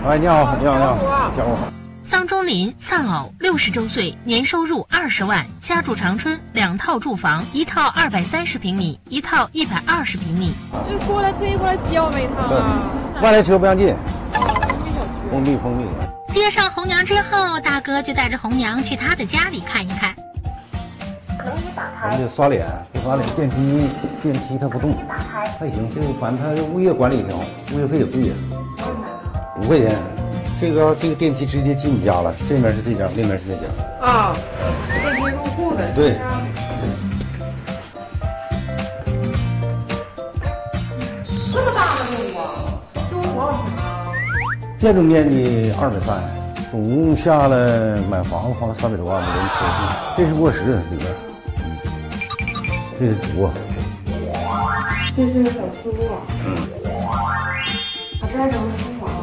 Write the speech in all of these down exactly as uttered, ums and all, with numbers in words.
哎，你好，你好，你好，小伙。 桑中林，丧偶，六十周岁，年收入二十万，家住长春，两套住房，一套二百三十平米，一套一百二十平米。 这过来特意过来接我们一趟啊！ 外来车不让进， 封闭封闭。 接上红娘之后，大哥就带着红娘去他的家里看一看。 可以打开。 咱们得刷脸，不刷脸电梯电梯它不动。还行，这个反正它物业管理挺好，物业费也贵呀，五块钱。这个这个电梯直接进你家了，这面是这家，那面是那家。 啊，电梯入户的。 对。 这么大的屋啊？这屋多少平啊？ 建筑面积二百三，总共下来买房子花了三百多万，每人车库。这是卧室里边，嗯，这是主卧。 这是小私卧。嗯。啊，这还整个书房。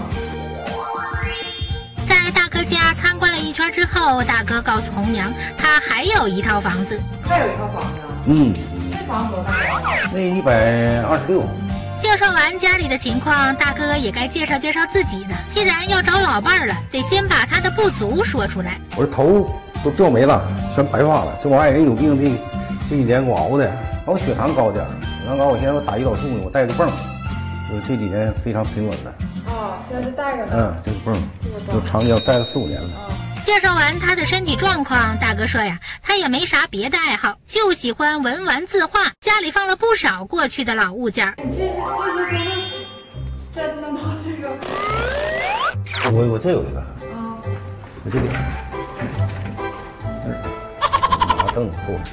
在大哥家参观了一圈之后，大哥告诉红娘，他还有一套房子。 还有一套房子？ 嗯。 这房子多大？ 那一百二十六。 介绍完家里的情况，大哥也该介绍介绍自己的。既然要找老伴儿了，得先把他的不足说出来。 我这头都掉没了，全白发了。这我爱人有病，这这几年给我熬的，我血糖高点，血糖高，我现在我打胰岛素呢，我带个泵，就这几年非常平稳了。 啊，现在是带着呢。 嗯，这个泵就长期要带了四五年了。 介绍完他的身体状况，大哥说呀，他也没啥别的爱好，就喜欢文玩字画，家里放了不少过去的老物件。 这是这些都是真的吗？这个？ 我我这有一个。 啊。 我这里。拿凳子坐。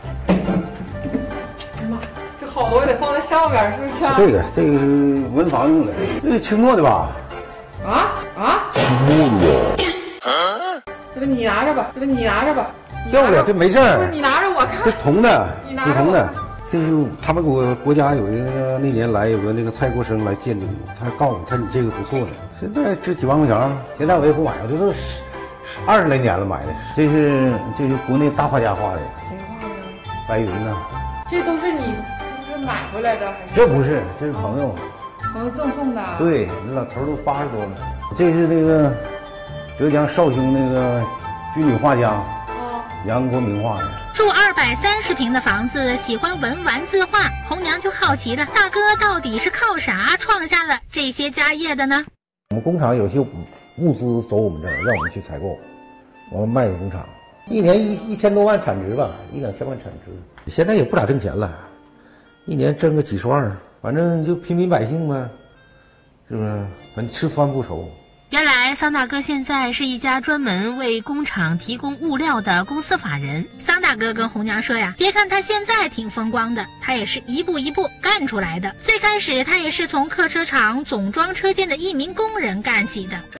哎呀妈，这好多得放在上边，是不是？ 这个这个是文房用的，这是青墨的吧？ 啊啊！ 青墨的。 这个你拿着吧，这个你拿着吧。 掉不了，这没事儿。 你拿着我看。 这铜的，紫铜的。这就他们给我国家有一个那年来有个那个蔡国生来鉴定，他告诉我他你这个不错的，现在值几万块钱，现在我也不买，我这都十二十来年了买的。这是这是国内大画家画的。 谁画的？ 白云呢？ 这都是你就是买回来的还是？ 这不是，这是朋友。 朋友赠送的。 对，那老头都八十多了。这是那个浙江绍兴那个军旅画家。杨国明画的。 住二百三十平的房子，喜欢文玩字画，红娘就好奇了，大哥到底是靠啥创下了这些家业的呢？ 我们工厂有些物资走我们这儿，让我们去采购，我们卖给工厂，一年一一千多万产值吧，一两千万产值。现在也不咋挣钱了，一年挣个几十万，反正就平民百姓嘛，是不是？反正吃穿不愁。 原来桑大哥现在是一家专门为工厂提供物料的公司法人。桑大哥跟红娘说呀，别看他现在挺风光的，他也是一步一步干出来的。最开始他也是从客车厂总装车间的一名工人干起的。